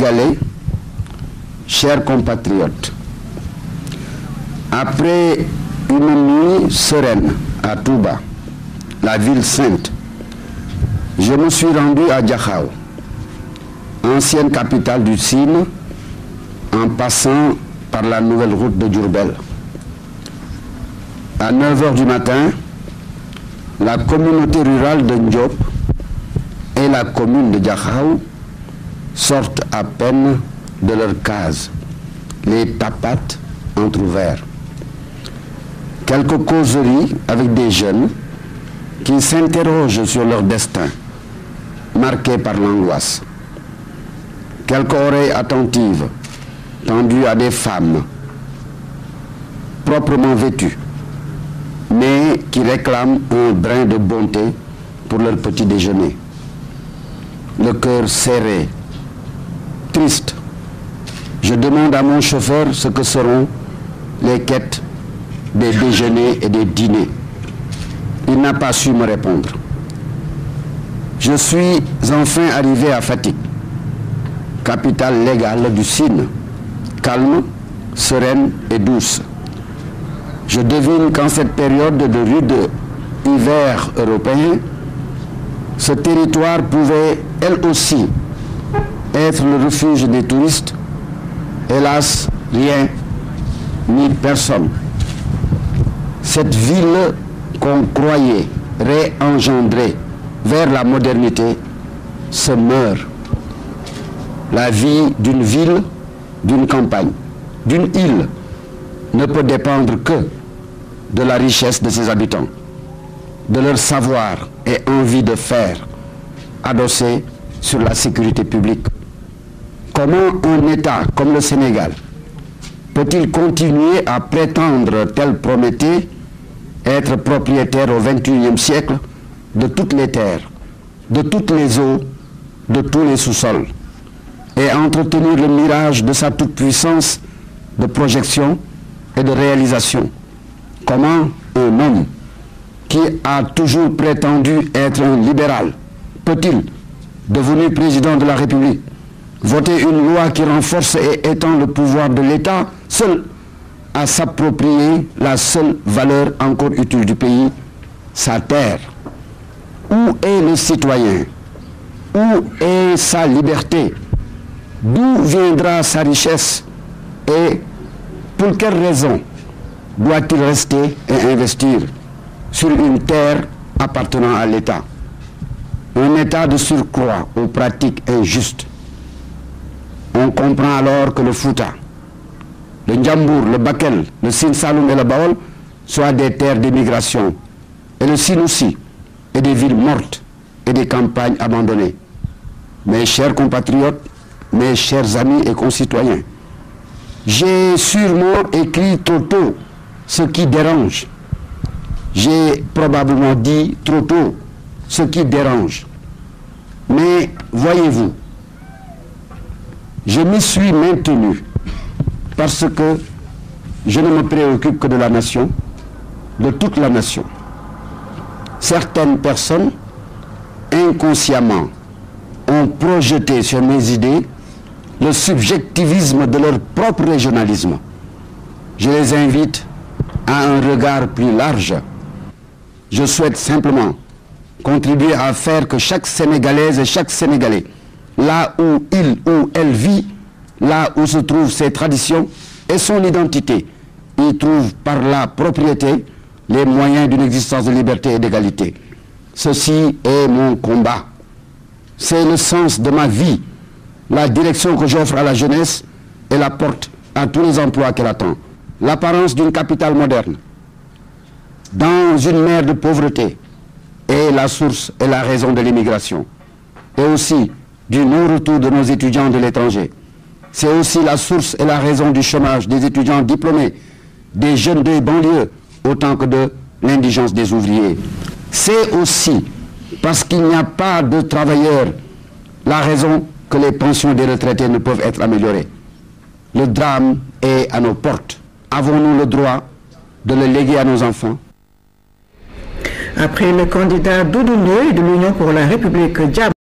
Sénégalais, chers compatriotes, après une nuit sereine à Touba, la ville sainte, je me suis rendu à Diakhao, ancienne capitale du Sine, en passant par la nouvelle route de Diourbel. À 9 h du matin, la communauté rurale de Ndiop et la commune de Diakhao sortent à peine de leur case, les tapates entrouverts. Quelques causeries avec des jeunes qui s'interrogent sur leur destin, marqué par l'angoisse. Quelques oreilles attentives tendues à des femmes proprement vêtues, mais qui réclament un brin de bonté pour leur petit déjeuner. Le cœur serré, triste, je demande à mon chauffeur ce que seront les quêtes des déjeuners et des dîners. Il n'a pas su me répondre. Je suis enfin arrivé à Fatick, capitale légale du Sine, calme, sereine et douce. Je devine qu'en cette période de rude hiver européen, ce territoire pouvait, elle aussi, être le refuge des touristes. Hélas, rien ni personne. Cette ville qu'on croyait réengendrée vers la modernité se meurt. La vie d'une ville, d'une campagne, d'une île ne peut dépendre que de la richesse de ses habitants, de leur savoir et envie de faire, adossé sur la sécurité publique. Comment un État comme le Sénégal peut-il continuer à prétendre, tel Prométhée, être propriétaire au XXIe siècle de toutes les terres, de toutes les eaux, de tous les sous-sols, et entretenir le mirage de sa toute-puissance de projection et de réalisation? Comment un homme qui a toujours prétendu être un libéral peut-il, devenu président de la République, voter une loi qui renforce et étend le pouvoir de l'État seul à s'approprier la seule valeur encore utile du pays, sa terre? Où est le citoyen? Où est sa liberté? D'où viendra sa richesse? Et pour quelle raison doit-il rester et investir sur une terre appartenant à l'État? Un État de surcroît aux pratiques injustes. On comprend alors que le Fouta, le Ndjambour, le Bakel, le Sine Saloum et le Baol soient des terres d'émigration, et le Sine aussi, et des villes mortes et des campagnes abandonnées. Mes chers compatriotes, mes chers amis et concitoyens, j'ai sûrement écrit trop tôt ce qui dérange. J'ai probablement dit trop tôt ce qui dérange. Mais voyez-vous, je m'y suis maintenu parce que je ne me préoccupe que de la nation, de toute la nation. Certaines personnes, inconsciemment, ont projeté sur mes idées le subjectivisme de leur propre régionalisme. Je les invite à un regard plus large. Je souhaite simplement contribuer à faire que chaque Sénégalaise et chaque Sénégalais, là où il ou elle vit, là où se trouvent ses traditions et son identité, y trouve par la propriété les moyens d'une existence de liberté et d'égalité. Ceci est mon combat. C'est le sens de ma vie, la direction que j'offre à la jeunesse et la porte à tous les emplois qu'elle attend. L'apparence d'une capitale moderne, dans une mer de pauvreté, est la source et la raison de l'immigration. Et aussi du non-retour de nos étudiants de l'étranger. C'est aussi la source et la raison du chômage des étudiants diplômés, des jeunes des banlieues, autant que de l'indigence des ouvriers. C'est aussi parce qu'il n'y a pas de travailleurs la raison que les pensions des retraités ne peuvent être améliorées. Le drame est à nos portes. Avons-nous le droit de le léguer à nos enfants? Après le candidat Doudou Ndoye de l'Union pour la République,